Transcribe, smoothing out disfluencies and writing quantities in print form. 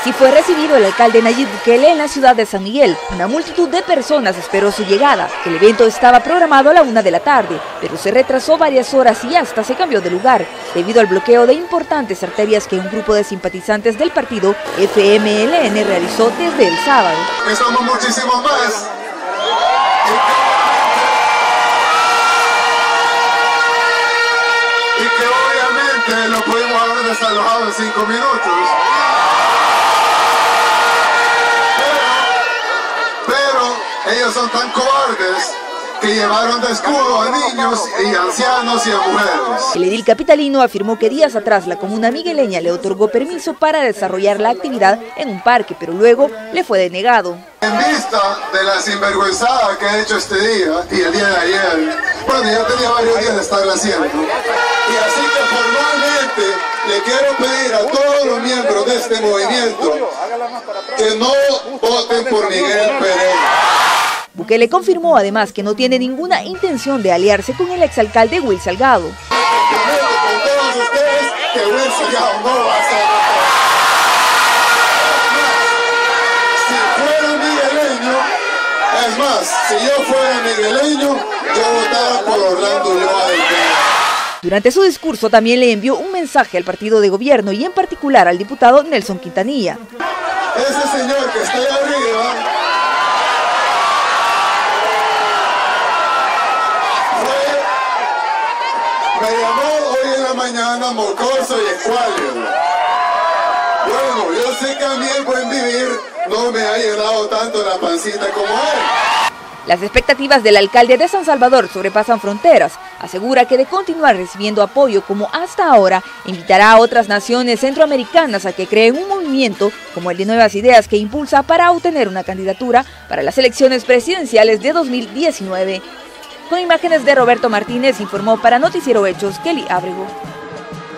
Así fue recibido el alcalde Nayib Bukele en la ciudad de San Miguel. Una multitud de personas esperó su llegada. El evento estaba programado a la 1 de la tarde, pero se retrasó varias horas y hasta se cambió de lugar, debido al bloqueo de importantes arterias que un grupo de simpatizantes del partido FMLN realizó desde el sábado. Somos muchísimos más. Y que obviamente lo pudimos haber desalojado en 5 minutos. Pero ellos son tan cobardes que llevaron de escudo a niños y ancianos y a mujeres. El edil capitalino afirmó que días atrás la comuna migueleña le otorgó permiso para desarrollar la actividad en un parque, pero luego le fue denegado. En vista de la sinvergüenzada que he hecho este día y el día de ayer, bueno, ya tenía varios días de estarla haciendo. Y así que formalmente le quiero pedir a todos los miembros de este movimiento que no voten por Miguel Pereira. Bukele confirmó además que no tiene ninguna intención de aliarse con el exalcalde Will Salgado. Con todos ustedes que Will Salgado no va a ser. Si fuera migueleño, es más, si yo fuera migueleño, yo votara por Orlando Ulloa. Durante su discurso también le envió un mensaje al partido de gobierno y en particular al diputado Nelson Quintanilla. Ese señor que está ahí arriba me llamó hoy en la mañana mocoso y escuálido. Bueno, yo sé que a mí el buen vivir no me ha llenado tanto la pancita como él. Las expectativas del alcalde de San Salvador sobrepasan fronteras. Asegura que de continuar recibiendo apoyo como hasta ahora, invitará a otras naciones centroamericanas a que creen un movimiento como el de Nuevas Ideas que impulsa para obtener una candidatura para las elecciones presidenciales de 2019. Con imágenes de Roberto Martínez, informó para Noticiero Hechos Kelly Ábrego.